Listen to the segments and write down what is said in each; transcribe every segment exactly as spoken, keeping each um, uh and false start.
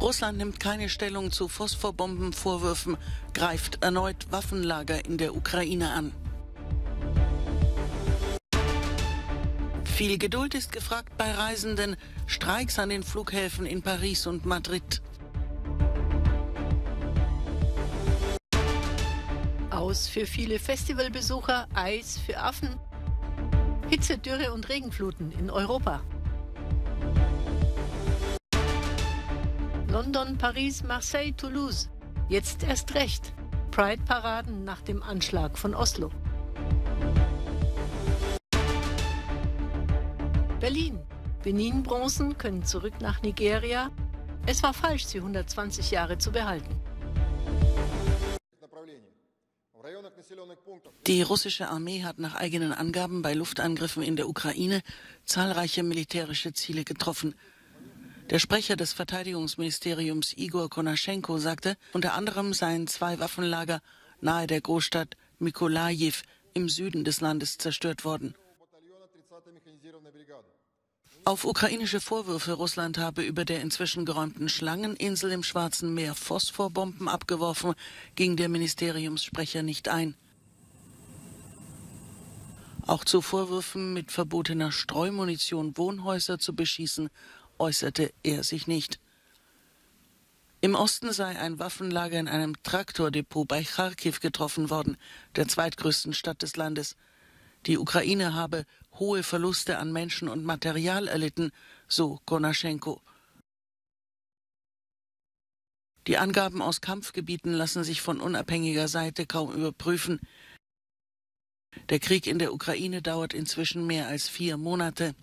Russland nimmt keine Stellung zu Phosphorbombenvorwürfen, greift erneut Waffenlager in der Ukraine an. Viel Geduld ist gefragt bei Reisenden, Streiks an den Flughäfen in Paris und Madrid. Aus für viele Festivalbesucher, Eis für Affen, Hitze, Dürre und Regenfluten in Europa. London, Paris, Marseille, Toulouse. Jetzt erst recht. Pride-Paraden nach dem Anschlag von Oslo. Berlin. Benin-Bronzen können zurück nach Nigeria. Es war falsch, sie hundertzwanzig Jahre zu behalten. Die russische Armee hat nach eigenen Angaben bei Luftangriffen in der Ukraine zahlreiche militärische Ziele getroffen. Der Sprecher des Verteidigungsministeriums Igor Konaschenko sagte, unter anderem seien zwei Waffenlager nahe der Großstadt Mykolajiw im Süden des Landes zerstört worden. Auf ukrainische Vorwürfe, Russland habe über der inzwischen geräumten Schlangeninsel im Schwarzen Meer Phosphorbomben abgeworfen, ging der Ministeriumssprecher nicht ein. Auch zu Vorwürfen, mit verbotener Streumunition Wohnhäuser zu beschießen, äußerte er sich nicht. Im Osten sei ein Waffenlager in einem Traktordepot bei Charkiw getroffen worden, der zweitgrößten Stadt des Landes. Die Ukraine habe hohe Verluste an Menschen und Material erlitten, so Konaschenko. Die Angaben aus Kampfgebieten lassen sich von unabhängiger Seite kaum überprüfen. Der Krieg in der Ukraine dauert inzwischen mehr als vier Monate.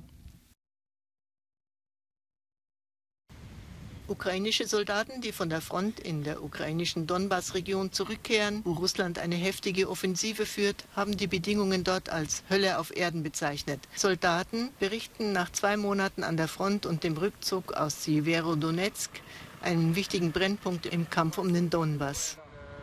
Ukrainische Soldaten, die von der Front in der ukrainischen Donbass-Region zurückkehren, wo Russland eine heftige Offensive führt, haben die Bedingungen dort als Hölle auf Erden bezeichnet. Soldaten berichten nach zwei Monaten an der Front und dem Rückzug aus Severodonetsk, einem wichtigen Brennpunkt im Kampf um den Donbass.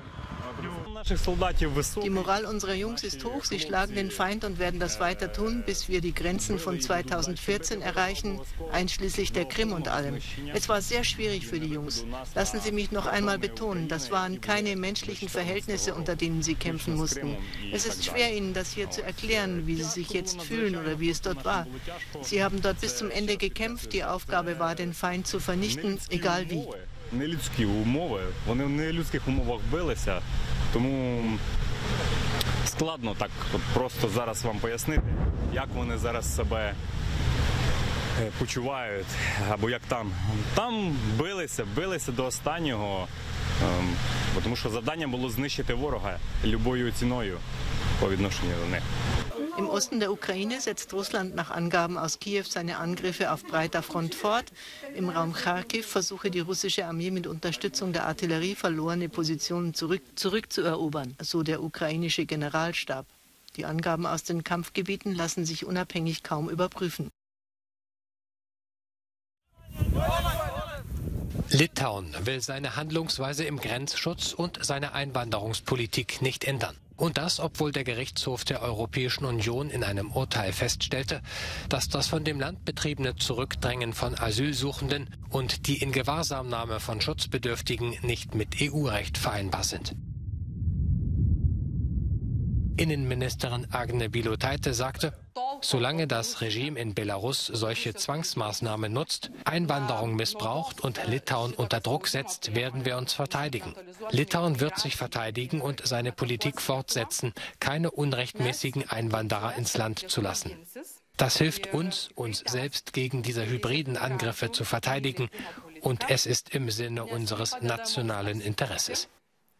Die Moral unserer Jungs ist hoch, sie schlagen den Feind und werden das weiter tun, bis wir die Grenzen von zweitausendvierzehn erreichen, einschließlich der Krim und allem. Es war sehr schwierig für die Jungs. Lassen Sie mich noch einmal betonen, das waren keine menschlichen Verhältnisse, unter denen sie kämpfen mussten. Es ist schwer, Ihnen das hier zu erklären, wie Sie sich jetzt fühlen oder wie es dort war. Sie haben dort bis zum Ende gekämpft, die Aufgabe war, den Feind zu vernichten, egal wie. Нелюдські умови, вони в нелюдських умовах билися, тому складно так от просто зараз вам пояснити, як вони зараз себе почувають, або як там. Там билися, билися до останнього, тому що завдання було знищити ворога любою ціною по відношенню до них. Im Osten der Ukraine setzt Russland nach Angaben aus Kiew seine Angriffe auf breiter Front fort. Im Raum Charkiw versuche die russische Armee mit Unterstützung der Artillerie verlorene Positionen zurück, zurückzuerobern, so der ukrainische Generalstab. Die Angaben aus den Kampfgebieten lassen sich unabhängig kaum überprüfen. Litauen will seine Handlungsweise im Grenzschutz und seine Einwanderungspolitik nicht ändern. Und das, obwohl der Gerichtshof der Europäischen Union in einem Urteil feststellte, dass das von dem Land betriebene Zurückdrängen von Asylsuchenden und die Ingewahrsamnahme von Schutzbedürftigen nicht mit E U-Recht vereinbar sind. Innenministerin Agne Bilotaite sagte, solange das Regime in Belarus solche Zwangsmaßnahmen nutzt, Einwanderung missbraucht und Litauen unter Druck setzt, werden wir uns verteidigen. Litauen wird sich verteidigen und seine Politik fortsetzen, keine unrechtmäßigen Einwanderer ins Land zu lassen. Das hilft uns, uns selbst gegen diese hybriden Angriffe zu verteidigen, und es ist im Sinne unseres nationalen Interesses.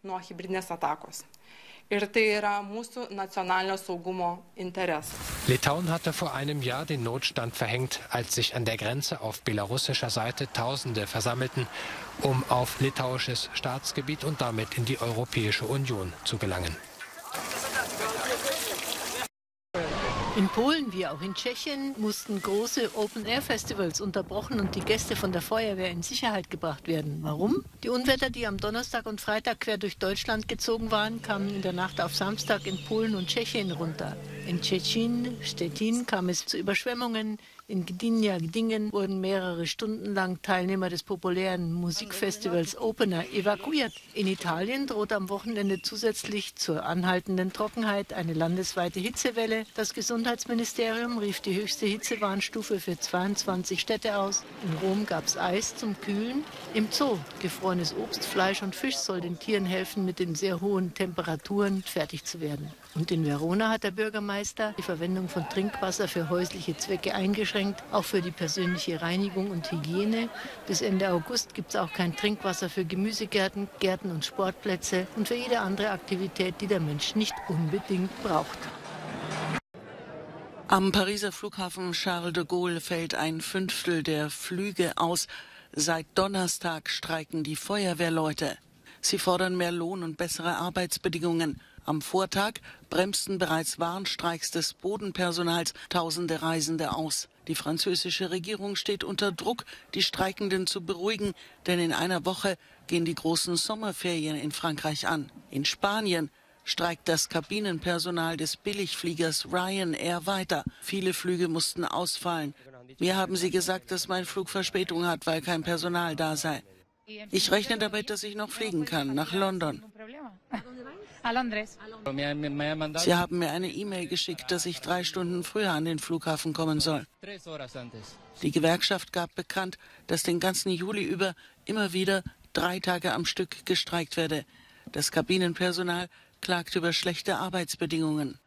Litauen hatte vor einem Jahr den Notstand verhängt, als sich an der Grenze auf belarussischer Seite Tausende versammelten, um auf litauisches Staatsgebiet und damit in die Europäische Union zu gelangen. In Polen wie auch in Tschechien mussten große Open-Air-Festivals unterbrochen und die Gäste von der Feuerwehr in Sicherheit gebracht werden. Warum? Die Unwetter, die am Donnerstag und Freitag quer durch Deutschland gezogen waren, kamen in der Nacht auf Samstag in Polen und Tschechien runter. In Tschetschen, Stettin, kam es zu Überschwemmungen. In Gdynia, Gdingen wurden mehrere Stunden lang Teilnehmer des populären Musikfestivals Opener evakuiert. In Italien droht am Wochenende zusätzlich zur anhaltenden Trockenheit eine landesweite Hitzewelle. Das Gesundheitsministerium rief die höchste Hitzewarnstufe für zweiundzwanzig Städte aus. In Rom gab es Eis zum Kühlen. Im Zoo gefrorenes Obst, Fleisch und Fisch soll den Tieren helfen, mit den sehr hohen Temperaturen fertig zu werden. Und in Verona hat der Bürgermeister die Verwendung von Trinkwasser für häusliche Zwecke eingeschränkt, auch für die persönliche Reinigung und Hygiene. Bis Ende August gibt es auch kein Trinkwasser für Gemüsegärten, Gärten und Sportplätze und für jede andere Aktivität, die der Mensch nicht unbedingt braucht. Am Pariser Flughafen Charles de Gaulle fällt ein Fünftel der Flüge aus. Seit Donnerstag streiken die Feuerwehrleute. Sie fordern mehr Lohn und bessere Arbeitsbedingungen. Am Vortag bremsten bereits Warnstreiks des Bodenpersonals tausende Reisende aus. Die französische Regierung steht unter Druck, die Streikenden zu beruhigen, denn in einer Woche gehen die großen Sommerferien in Frankreich an. In Spanien streikt das Kabinenpersonal des Billigfliegers Ryanair weiter. Viele Flüge mussten ausfallen. Mir haben sie gesagt, dass mein Flug Verspätung hat, weil kein Personal da sei. Ich rechne damit, dass ich noch fliegen kann, nach London. Sie haben mir eine E-Mail geschickt, dass ich drei Stunden früher an den Flughafen kommen soll. Die Gewerkschaft gab bekannt, dass den ganzen Juli über immer wieder drei Tage am Stück gestreikt werde. Das Kabinenpersonal klagt über schlechte Arbeitsbedingungen.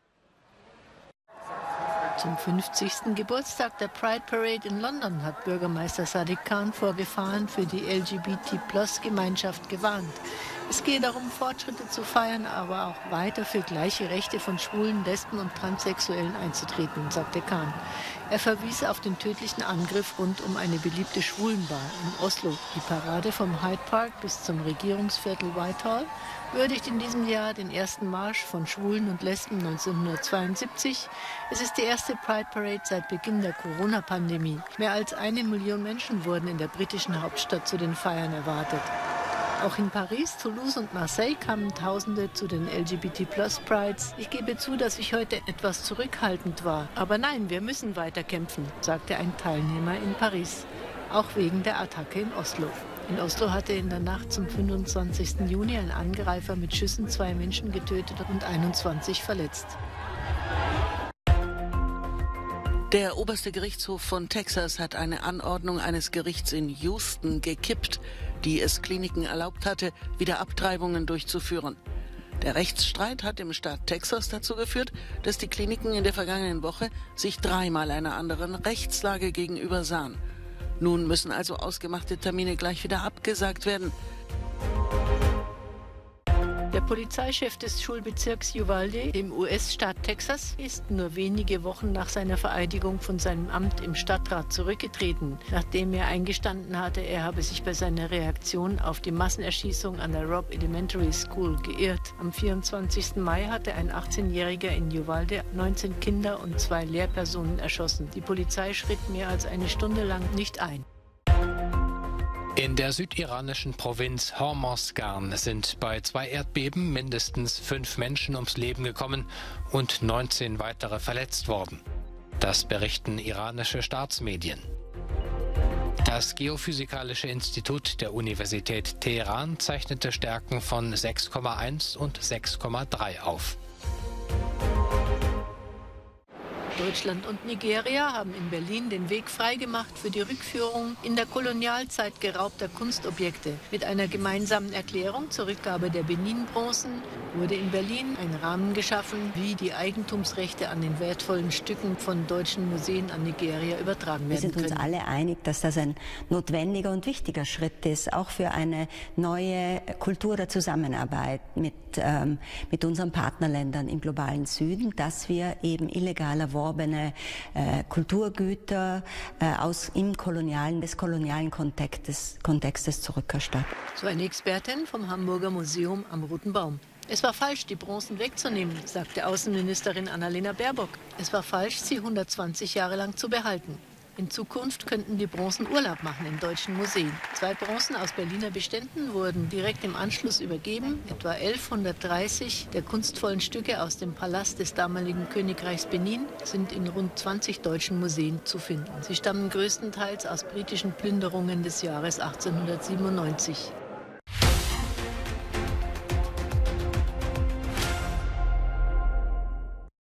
Zum fünfzigsten Geburtstag der Pride Parade in London hat Bürgermeister Sadiq Khan vor Gefahren für die L G B T Plus Gemeinschaft gewarnt. Es gehe darum, Fortschritte zu feiern, aber auch weiter für gleiche Rechte von Schwulen, Lesben und Transsexuellen einzutreten, sagte Khan. Er verwies auf den tödlichen Angriff rund um eine beliebte Schwulenbar in Oslo. Die Parade vom Hyde Park bis zum Regierungsviertel Whitehall würdigt in diesem Jahr den ersten Marsch von Schwulen und Lesben neunzehnhundertzweiundsiebzig. Es ist die erste Pride Parade seit Beginn der Corona-Pandemie. Mehr als eine Million Menschen wurden in der britischen Hauptstadt zu den Feiern erwartet. Auch in Paris, Toulouse und Marseille kamen Tausende zu den L G B T Plus Prides. Ich gebe zu, dass ich heute etwas zurückhaltend war. Aber nein, wir müssen weiter kämpfen, sagte ein Teilnehmer in Paris. Auch wegen der Attacke in Oslo. In Oslo hatte in der Nacht zum fünfundzwanzigsten Juni ein Angreifer mit Schüssen zwei Menschen getötet und einundzwanzig verletzt. Der oberste Gerichtshof von Texas hat eine Anordnung eines Gerichts in Houston gekippt, die es Kliniken erlaubt hatte, wieder Abtreibungen durchzuführen. Der Rechtsstreit hat im Staat Texas dazu geführt, dass die Kliniken in der vergangenen Woche sich dreimal einer anderen Rechtslage gegenüber sahen. Nun müssen also ausgemachte Termine gleich wieder abgesagt werden. Der Polizeichef des Schulbezirks Uvalde im U S-Staat Texas ist nur wenige Wochen nach seiner Vereidigung von seinem Amt im Stadtrat zurückgetreten, nachdem er eingestanden hatte, er habe sich bei seiner Reaktion auf die Massenerschießung an der Robb Elementary School geirrt. Am vierundzwanzigsten Mai hatte ein achtzehnjähriger in Uvalde neunzehn Kinder und zwei Lehrpersonen erschossen. Die Polizei schritt mehr als eine Stunde lang nicht ein. In der südiranischen Provinz Hormozgan sind bei zwei Erdbeben mindestens fünf Menschen ums Leben gekommen und neunzehn weitere verletzt worden. Das berichten iranische Staatsmedien. Das Geophysikalische Institut der Universität Teheran zeichnete Stärken von sechs Komma eins und sechs Komma drei auf. Deutschland und Nigeria haben in Berlin den Weg freigemacht für die Rückführung in der Kolonialzeit geraubter Kunstobjekte. Mit einer gemeinsamen Erklärung zur Rückgabe der Benin-Bronzen wurde in Berlin ein Rahmen geschaffen, wie die Eigentumsrechte an den wertvollen Stücken von deutschen Museen an Nigeria übertragen werden können. Wir sind uns alle einig, dass das ein notwendiger und wichtiger Schritt ist, auch für eine neue Kultur der Zusammenarbeit mit, ähm, mit unseren Partnerländern im globalen Süden, dass wir eben illegal erworbene äh, Kulturgüter äh, aus im kolonialen, des kolonialen Kontextes, Kontextes zurückerstatten. So eine Expertin vom Hamburger Museum am Roten Baum. Es war falsch, die Bronzen wegzunehmen, sagte Außenministerin Annalena Baerbock. Es war falsch, sie hundertzwanzig Jahre lang zu behalten. In Zukunft könnten die Bronzen Urlaub machen in deutschen Museen. Zwei Bronzen aus Berliner Beständen wurden direkt im Anschluss übergeben. Etwa elfhundertdreißig der kunstvollen Stücke aus dem Palast des damaligen Königreichs Benin sind in rund zwanzig deutschen Museen zu finden. Sie stammen größtenteils aus britischen Plünderungen des Jahres achtzehnhundertsiebenundneunzig.